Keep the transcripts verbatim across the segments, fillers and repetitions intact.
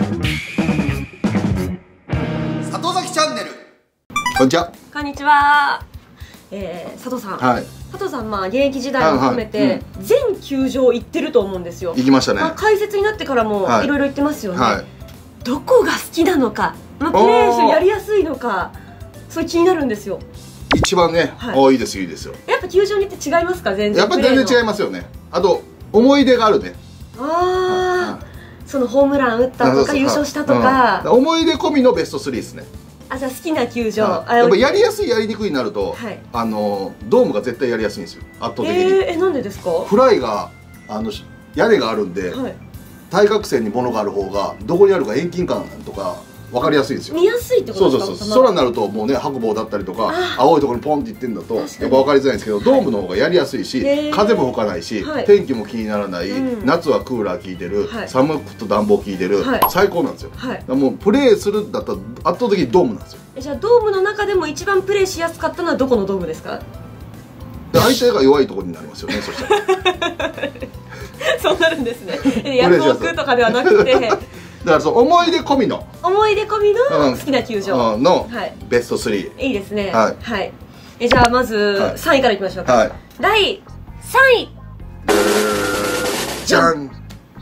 里崎チャンネル。こんにちは。 こんにちは。えー、佐藤さん。はい。佐藤さん、まあ現役時代も含めて全球場行ってると思うんですよ。 行きましたね。 まあ解説になってからもいろいろ行ってますよね。 はい。 どこが好きなのか、まあプレーしてやりやすいのか、それ気になるんですよ。 一番ね、おいいですいいですよ。 やっぱ球場によって違いますか、全然。 やっぱり全然違いますよね。あと思い出があるね。 ああ、そのホームラン打ったとか優勝したとか。 思い出込みのベストスリーですね。 あ、じゃあ好きな球場。 やっぱやりやすいやりにくいになると、あのドームが絶対やりやすいんですよ。圧倒的に。 え、なんでですか？ フライがあの屋根があるんで、対角線に物がある方がどこにあるか遠近感とか分かりやすいんですよ。 見やすいってことですか？ そうそうそう。空になるともうね、白棒だったりとか青いところにポンっていってんだとやっぱ分かりづらいんですけど、ドームの方がやりやすいし、風も吹かないし、天気も気にならない、夏はクーラー効いてる、寒くと暖房効いてる、最高なんですよ。もうプレーするんだったら圧倒的にドームなんですよ。 じゃあドームの中でも一番プレーしやすかったのはどこのドームですか？ 相手が弱いところになりますよね。そしたらそうなるんですね。ヤフオクとかではなくてだからそう思い出込みの思い出込みの好きな球場のベストスリー。 いいですね。はい。え、じゃあまずさんいからいきましょうか。だいさんい、 じゃん、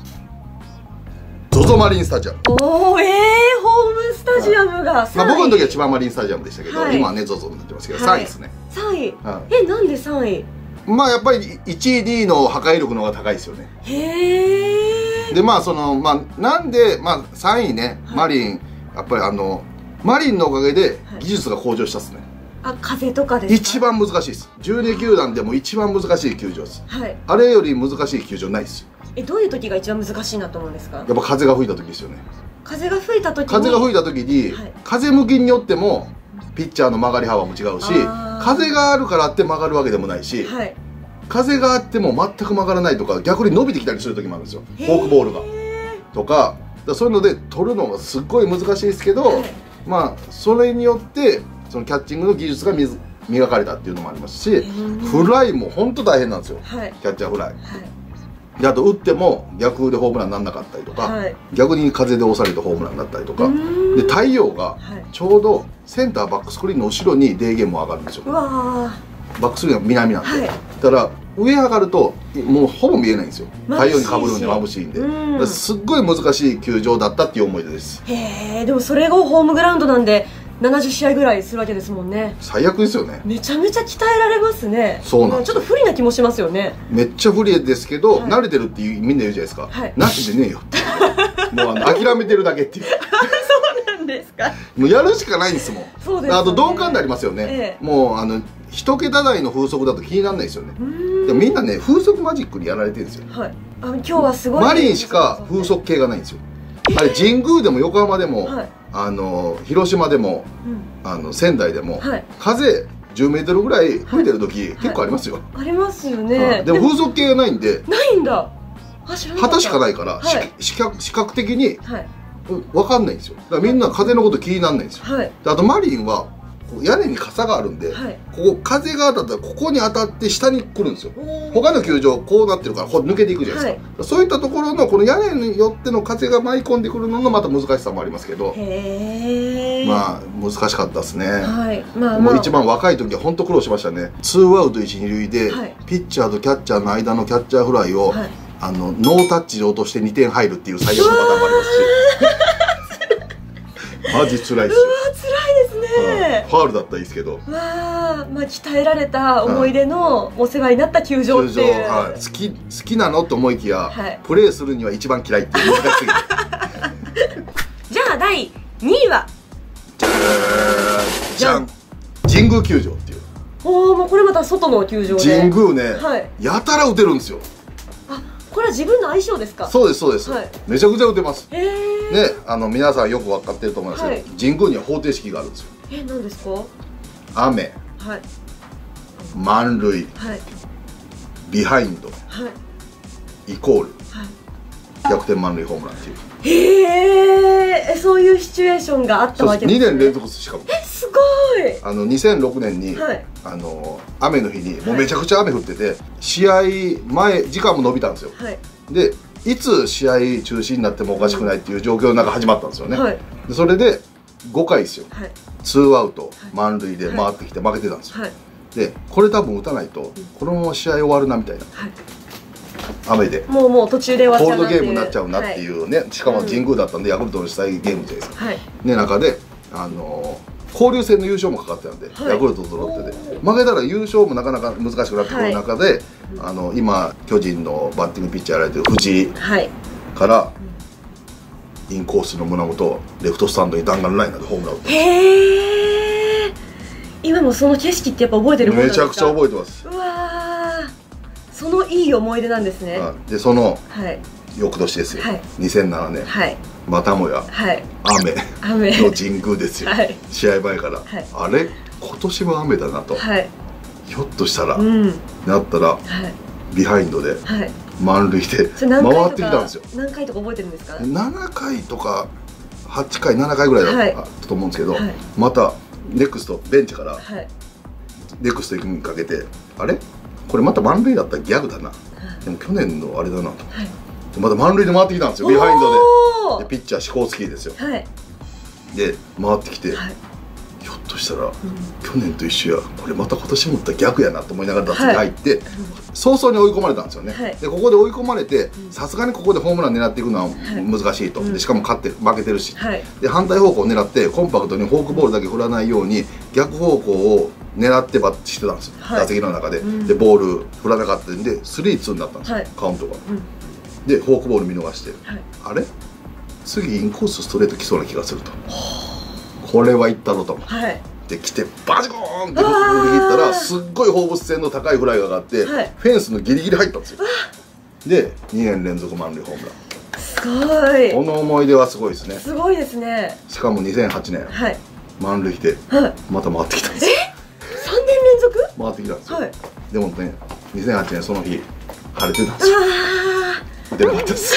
ゾゾマリンスタジアム。 おお、ええ、ホームスタジアムがさんい。 まあ僕の時は千葉マリンスタジアムでしたけど、今はねゾゾになってますけどさんいですね。 さんい。え、なんでさんい？ まあやっぱりいちいにいの破壊力の方が高いですよね。 へえ。 でまあそのまあなんでまあさんいね、マリンやっぱりあのマリンのおかげで技術が向上したっすね。 あ、風とかですか？ 一番難しいです。じゅうに球団でも一番難しい球場です。はい。あれより難しい球場ないですよ。 え、どういう時が一番難しいなと思うんですか？ やっぱ風が吹いた時ですよね。 風が吹いた時に風が吹いた時に風向きによってもピッチャーの曲がり幅も違うし、風があるからって曲がるわけでもないし、風があっても全く曲がらないとか逆に伸びてきたりする時もあるんですよ、フォークボールがとか。そういうので取るのがすっごい難しいですけど、まあそれによってそのキャッチングの技術が磨かれたっていうのもありますし、フライも本当大変なんですよ、キャッチャーフライ。であと打っても逆でホームランにならなかったりとか、はい、逆に風で押されてホームランになったりとかで、太陽がちょうどセンターバックスクリーンの後ろにデーゲームも上がるんですよ。バックスクリーンが南なんで、はい、だから上上がるともうほぼ見えないんですよ。太陽にかぶるんで眩しいんで、すっごい難しい球場だったっていう思い出です。 へえ。でもそれがホームグラウンドなんでななじゅっしあいぐらいするわけですもんね。 最悪ですよね。 めちゃめちゃ鍛えられますね。 そうなんです。 ちょっと不利な気もしますよね。 めっちゃ不利ですけど、はい、慣れてるっていうみんな言うじゃないですか、はい、なしでねえよってもうあの諦めてるだけっていうそうなんですか。 もうやるしかないんですもん。 そうですね。 あと鈍感になりますよね、ええ、もうあの一桁台の風速だと気にならないですよね。でもみんなね風速マジックにやられてるんですよ。はい、あ、今日はすごいマリンしか風速計がないんですよ。あれ神宮でも横浜でも、はい、あの広島でも、うん、あの仙台でも、はい、風じゅうメートルぐらい吹いてる時、はい、結構ありますよ、 はい、ありますよね。 でも風速計がないんで、 ないんだ。 旗しかないから、はい、視覚視覚的に、はい、分かんないんですよ。だからみんな風のこと気にならないんですよ、はい、であとマリンは屋根に傘があるんで、はい、ここ風が当たったらここに当たって下に来るんですよ。他の球場こうなってるからこう抜けていくじゃないですか、はい、そういったところのこの屋根によっての風が舞い込んでくるののまた難しさもありますけど、へまあ難しかったですね、はい、まあ、まあ、もう一番若い時は本当苦労しましたね。ツーアウトいち、に塁で、はい、ピッチャーとキャッチャーの間のキャッチャーフライを、はい、あのノータッチで落としてにてん入るっていう最悪のパターンもありますしマジ辛いですよ。 うわ、辛いですね。 ファウルだったらいいですけど、わあ、まあ鍛えられた思い出のお世話になった球場っていう、 はい、好き好きなのと思いきや、はい、プレーするには一番嫌いっていう難しすぎるじゃあだいにいはじゃん、神宮球場っていう。 おお、もうこれまた外の球場で神宮ね、はい、やたら打てるんですよ。 あ、これは自分の相性ですか？ そうですそうです、はい、めちゃくちゃ打てます。へえ。ね、あの皆さんよく分かってると思いますけど、はい、神宮には方程式があるんですよ。 え、何ですか？ 雨、はい、満塁、はい、ビハインド、はい、イコール、はい、逆転満塁ホームランっていう。 へえ、そういうシチュエーションがあったわけですね。 にねん連続しかも。 え、すごい。 あのにせんろくねんに、はい、あの雨の日にもうめちゃくちゃ雨降ってて、はい、試合前時間も延びたんですよ、はい、でいつ試合中止になってもおかしくないっていう状況の中始まったんですよね、 はい、 でそれでごかいですよ、 はい、 ツーアウト満塁で回ってきて負けてたんですよ、はい、でこれ多分打たないとこのまま試合終わるなみたいな、はい、雨でもうもう途中で終わっちゃうなっていうコールドゲームになっちゃうなっていうね、はい、しかも神宮だったんでヤクルトの主催ゲームじゃないですか、はい、ね、中であのー交流戦の優勝もかかってたんで、はい、ヤクルトとロッテで負けたら優勝もなかなか難しくなってくる中で、はい、あの今巨人のバッティングピッチャーやられてる藤井から、はい、インコースの胸元レフトスタンドに弾丸ライナーでホームラン打ってます。 へー、今もその景色ってやっぱ覚えてるもんなんですか？ めちゃくちゃ覚えてます。 うわー、そのいい思い出なんですね。 でその、 はい、翌年ですよ、はい、にせんななねん、はい、またもや、はい、雨の神宮ですよ、はい、試合前から、はい、あれ今年は雨だなと、はい、ひょっとしたら、うん、なったら、はい、ビハインドで、はい、満塁で回ってきたんですよ。 何回とか覚えてるんですか？ ななかいとかはちかいななかいぐらいだったと思うんですけど、はい、またネクストベンチから、はい、ネクスト行くにかけてあれこれまた満塁だったらギャグだな、はい、でも去年のあれだなと、はい、また満塁で回ってきたんですよ、ビハインドで。でピッチャーシコースキーですよ、はい、で回ってきて、はい、ひょっとしたら、うん、去年と一緒や、これまた今年もった逆やなと思いながら打席に入って、はい、早々に追い込まれたんですよね、はい、でここで追い込まれてさすがにここでホームラン狙っていくのは難しいと、はい、でしかも勝って負けてるし、はい、で反対方向を狙ってコンパクトにフォークボールだけ振らないように逆方向を狙ってバッチしてたんですよ、はい、打席の中で、うん、でボール振らなかったんでスリーツーになったんですよ、はい、カウントが、うん、でフォークボール見逃して、はい、あれ次インコースストレート来そうな気がすると、これはいったろと、はい、で来てバチコーンって振り切ったらすっごい放物線の高いフライが上がって、はい、フェンスのギリギリ入ったんですよ。でにねん連続満塁ホームラン。すごい。この思い出はすごいですね。すごいですね。しかもにせんはちねん、はい、満塁でまた回ってきたんですよ。えさんねん連続回ってきたんですよ、はい、でもねにせんはちねんその日晴れてたんですよ。出なかったです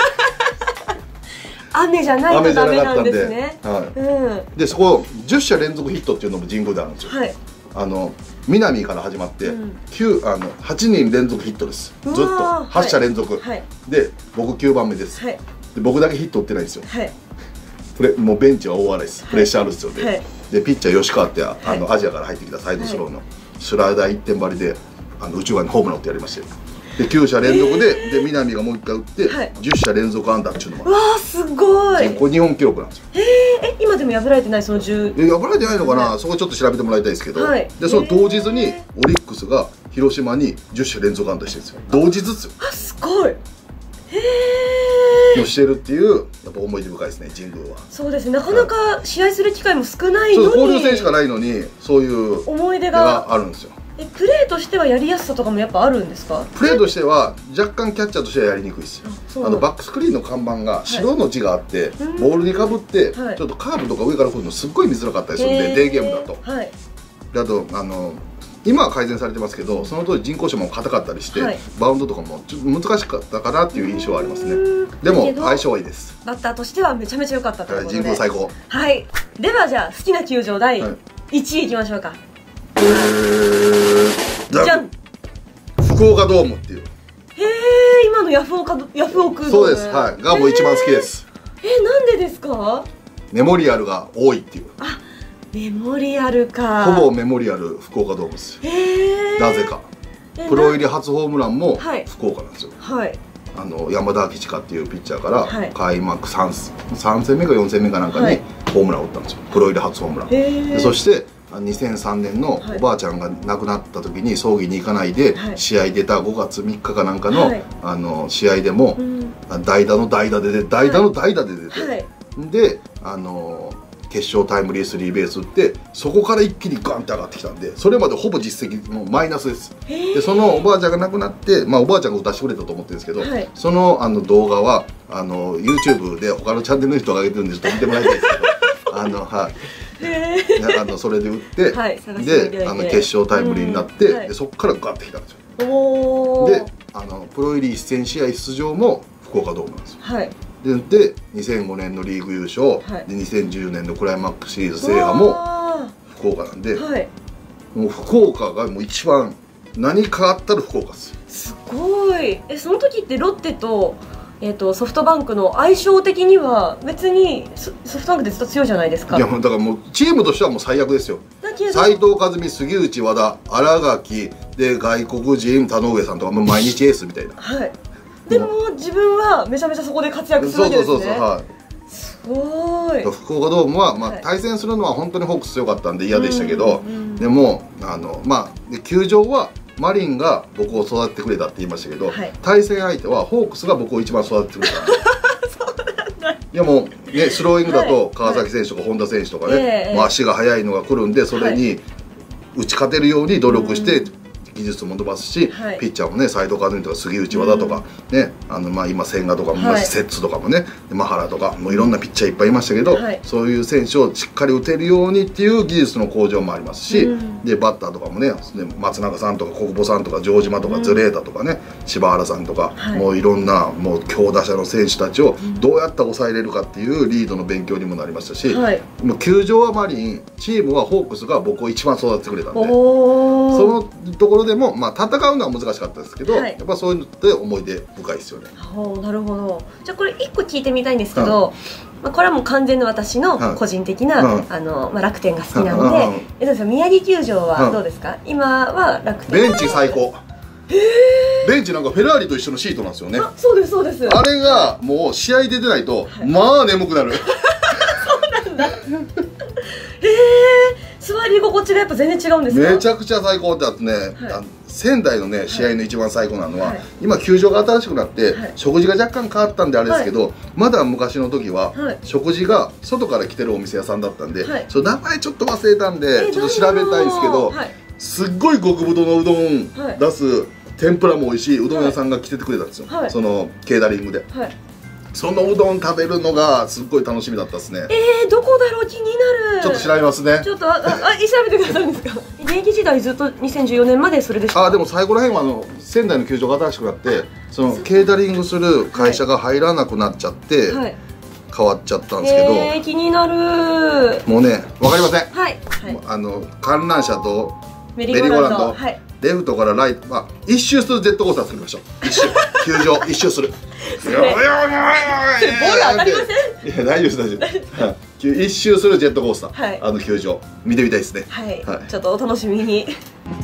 雨じゃないとダメなんですね。でそこじゅっしゃ連続ヒットっていうのも神宮であるんですよ、はい、あの南から始まって、うん、きゅうあのはちにん連続ヒットです。ずっとはっしゃ連続、はい、で僕きゅうばんめです、はい、で僕だけヒット打ってないんですよ、はい、プレもうベンチは大笑いです、はい、プレッシャーあるんですよ、はい、でピッチャー吉川ってあの、はい、アジアから入ってきたサイドスローの、はい、スライダーいってん張りであの宇宙側にホームラン打ってやりましたよ。できゅうしゃ連続で、えー、で南がもういっかい打って、はい、じゅっしゃ連続安打っていうのもある。わーすごい。これ日本記録なんですよ。えー、今でも破られてないそのじゅう。え破られてないのかな、はい、そこちょっと調べてもらいたいですけど、はい、でその同日にオリックスが広島にじゅっしゃ連続安打してるんですよ。同日ですよ。あすごい。へえ。のしてるっていうやっぱ思い出深いですね神宮は。そうですね、なかなか試合する機会も少ないのに、交流戦しかないのにそういう思い出があるんですよ。えプレーとしてはやりやすさとかもやっぱあるんですか？プレーとしては若干キャッチャーとしてはやりにくいですよ。あのバックスクリーンの看板が白の字があって、はい、ボールにかぶって、はい、ちょっとカーブとか上から来るのすっごい見づらかったりするんで、デーゲームだと、はい、であとあの今は改善されてますけど、その当時人工芝も硬かったりして、はい、バウンドとかもちょっと難しかったかなっていう印象はありますね。でも相性はいいです。バッターとしてはめちゃめちゃ良かったということで、神宮最高。はい、ではじゃあ好きな球場だいいちいいきましょうか。えー、じゃん福岡ドームっていう。へえ、今のヤフオカヤフオクドーム。そうです、はい、がもう一番好きです。えー、なんでですか？メモリアルが多いっていう。あ、メモリアルか。ほぼメモリアル福岡ドームです。へえ。なぜかプロ入り初ホームランも福岡なんですよ。はい。あの山田吉香っていうピッチャーから開幕 3, 3戦目かよん戦目かなんかにホームランを打ったんですよ、プロ入り初ホームランで。そしてにせんさんねんのおばあちゃんが亡くなった時に葬儀に行かないで試合出たごがつみっかかなんか の,、はい、あの試合でも、うん、代打の代打で代打の代打で出て、はい、であの決勝タイムリースリーベース打ってそこから一気にガンって上がってきたんで、それまでほぼ実績もマイナスです。でそのおばあちゃんが亡くなって、まあ、おばあちゃんが打たしてくれたと思ってるんですけど、はい、そのあの動画はあの YouTube で他のチャンネルの人が上げてるんでちょっと見てもらいたいですけどあのはいあのそれで打って、はい、であの決勝タイムリーになって、うんはい、でそこからガッてきたんですよ。であのプロ入りせん試合出場も福岡ドームなんですよ。はい、で, でにせんごねんのリーグ優勝、はい、でにせんじゅうねんのクライマックスシリーズ制覇も福岡なんで、はい、もう福岡がもう一番何かあったら福岡です。すごい。えその時ってロッテとえー、とソフトバンクの相性的には別にソフトバンクってずっと強いじゃないですか。 いやだからもうチームとしてはもう最悪ですよ。斉藤和美、杉内、和田、新垣で外国人田上さんとかもう毎日エースみたいな。 はい。でも自分はめちゃめちゃそこで活躍するわけですね。そうそうそうそう、はい。すごい。 福岡ドームは、まあ、対戦するのは本当にホークス強かったんで嫌でしたけど、でもあの、まあ、球場はマリンが僕を育ててくれたって言いましたけど、はい、対戦相手はホークスが僕を一番育ててくれた。そうなんだ。いやもうね、スローイングだと川崎選手とか本田選手とかね、もう足が速いのが来るんで、それに打ち勝てるように努力して、技術も伸ばすし、はい、ピッチャーもね斉藤和美とか杉内和田とか、うん、ねあのまあ今千賀とかも、はい、セッツとかもねマハラとかもういろんなピッチャーいっぱいいましたけど、はい、そういう選手をしっかり打てるようにっていう技術の向上もありますし、うん、でバッターとかもね松永さんとか小久保さんとか城島とかズレータとかね、うん、柴原さんとか、はい、もういろんなもう強打者の選手たちをどうやったら抑えれるかっていうリードの勉強にもなりましたし、はい、もう球場はマリンチームはホークスが僕を一番育ててくれたんで、そのところでもまあ戦うのは難しかったですけど、はい、やっぱそういうのって思い出深いですよね。 なるほど。じゃあこれいっこ聞いてみたいんですけど、まあこれはもう完全の私の個人的な、はい、あのまあ、楽天が好きなので、はい、えどうですか宮城球場はどうですか、はい、今は楽天。 ベンチ最高。ベンチなんかフェラーリと一緒のシートなんですよね。 あ、そうですそうです。 あれがもう試合出てないと、はい、まあ眠くなる。 そうなんだ。へえ。座り心地がやっぱ全然違うんですか？ めちゃくちゃ最高ってあってね、はい、仙台のね試合の一番最高なのは、はい、今球場が新しくなって、はい、食事が若干変わったんであれですけど、はい、まだ昔の時は、はい、食事が外から来てるお店屋さんだったんで、はい、その名前ちょっと忘れたんで、えー、ちょっと調べたいんですけど、はい、すっごい極太のうどん出す、はい、天ぷらも美味しいうどん屋さんが来ててくれたんですよ、はい、そのケータリングで。はい、そのうどん食べるのがすっごい楽しみだったですね。 えー、どこだろう気になる。 ちょっと調べますね。 ちょっとああ調べてくださるんですか。現役時代ずっとにせんじゅうよねんまでそれでした。 あでも最後らへんはあの仙台の球場が新しくなってそのケータリングする会社が入らなくなっちゃって、はい、変わっちゃったんですけど。 えー、気になる。 もうね分かりません。 はい。はい、 あの観覧車とメリーゴーランド。はい。レフトからライト、まあ、一周するジェットコースター作りましょう。一周、球場一周する。ボール当たりません。いや、大丈夫です、大丈夫。一周するジェットコースター、はい、あの球場、見てみたいですね。 はい、はい、ちょっとお楽しみに。